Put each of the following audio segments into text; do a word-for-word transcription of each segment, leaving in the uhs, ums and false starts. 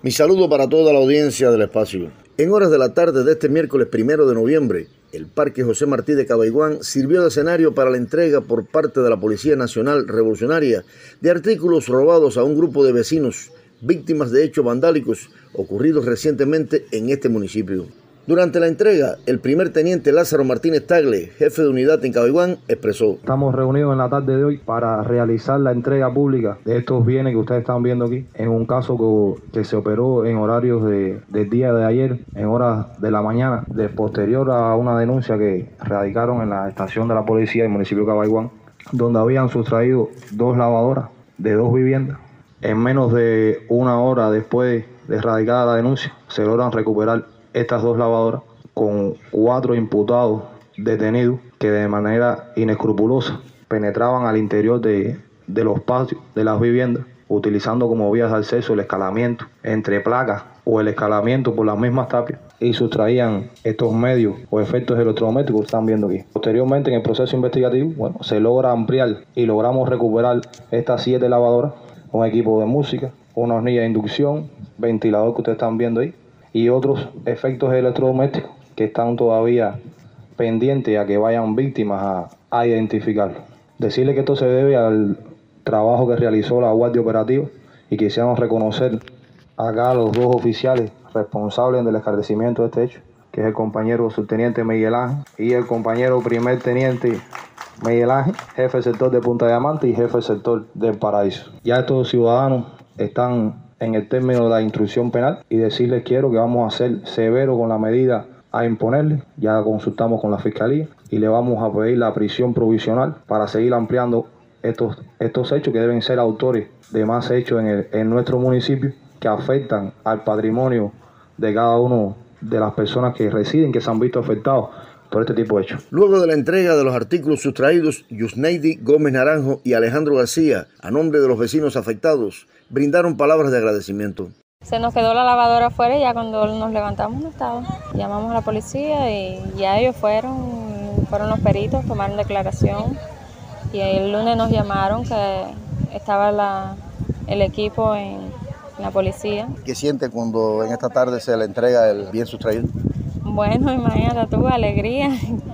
Mi saludo para toda la audiencia del espacio. En horas de la tarde de este miércoles primero de noviembre, el Parque José Martí de Cabaiguán sirvió de escenario para la entrega por parte de la Policía Nacional Revolucionaria de artículos robados a un grupo de vecinos, víctimas de hechos vandálicos ocurridos recientemente en este municipio. Durante la entrega, el primer teniente Lázaro Martínez Tagle, jefe de unidad en Cabaiguán, expresó: Estamos reunidos en la tarde de hoy para realizar la entrega pública de estos bienes que ustedes están viendo aquí, en un caso que, que se operó en horarios de, del día de ayer, en horas de la mañana, de posterior a una denuncia que radicaron en la estación de la policía del municipio de Cabaiguán, donde habían sustraído dos lavadoras de dos viviendas. En menos de una hora después de radicada la denuncia, se logran recuperar estas dos lavadoras con cuatro imputados detenidos que de manera inescrupulosa penetraban al interior de, de los patios de las viviendas, utilizando como vías de acceso el escalamiento entre placas o el escalamiento por las mismas tapias, y sustraían estos medios o efectos electrodomésticos que están viendo aquí. Posteriormente, en el proceso investigativo, bueno, se logra ampliar y logramos recuperar estas siete lavadoras, un equipo de música, una hornilla de inducción, ventilador que ustedes están viendo ahí, y otros efectos electrodomésticos que están todavía pendientes a que vayan víctimas a, a identificarlo. Decirle que esto se debe al trabajo que realizó la Guardia Operativa y quisiéramos reconocer acá a los dos oficiales responsables del esclarecimiento de este hecho, que es el compañero subteniente Miguel Ángel y el compañero primer teniente Miguel Ángel, jefe del sector de Punta Diamante y jefe del sector del Paraíso. Ya estos ciudadanos están en el término de la instrucción penal y decirles quiero que vamos a ser severos con la medida a imponerle. Ya consultamos con la Fiscalía y le vamos a pedir la prisión provisional para seguir ampliando estos, estos hechos que deben ser autores de más hechos en, el, en nuestro municipio que afectan al patrimonio de cada uno de las personas que residen, que se han visto afectados por este tipo de hechos. Luego de la entrega de los artículos sustraídos, Yusneidi Gómez Naranjo y Alejandro García, a nombre de los vecinos afectados, brindaron palabras de agradecimiento. Se nos quedó la lavadora afuera y ya cuando nos levantamos no estaba. Llamamos a la policía y ya ellos fueron, fueron los peritos, tomaron declaración y el lunes nos llamaron que estaba la, el equipo en la policía. ¿Qué siente cuando en esta tarde se le entrega el bien sustraído? Bueno, imagínate tú, alegría,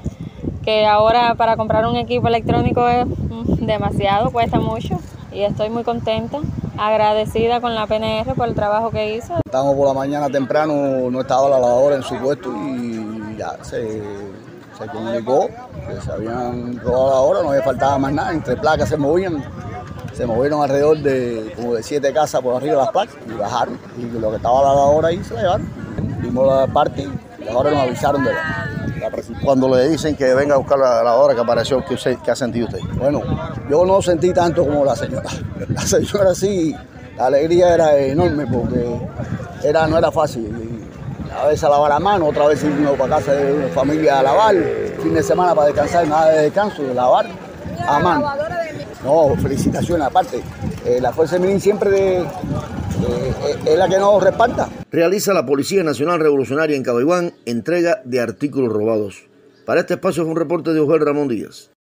que ahora para comprar un equipo electrónico es demasiado, cuesta mucho y estoy muy contenta, agradecida con la P N R por el trabajo que hizo. Estamos por la mañana temprano, no estaba la lavadora en su puesto y ya se, se comunicó que se habían robado la lavadora, no había faltaba más nada, entre placas se movían, se movieron alrededor de como de siete casas por arriba de las placas y bajaron y lo que estaba la lavadora ahí se la llevaron, vimos la parte. Y ahora nos avisaron de la, la presión. Cuando le dicen que venga a buscar la lavadora que apareció, ¿qué, usted, ¿qué ha sentido usted? Bueno, yo no sentí tanto como la señora. La señora sí, la alegría era enorme porque era, no era fácil. Y a veces a lavar la mano, otra vez irnos para casa de una familia a lavar, fin de semana para descansar, nada de descanso, de lavar a mano. No, felicitaciones aparte. Eh, la Fuerza Militar siempre de, eh, es la que nos respalda. Realiza la Policía Nacional Revolucionaria en Cabaiguán entrega de artículos robados. Para este espacio fue un reporte de Osvaldo Ramón Díaz.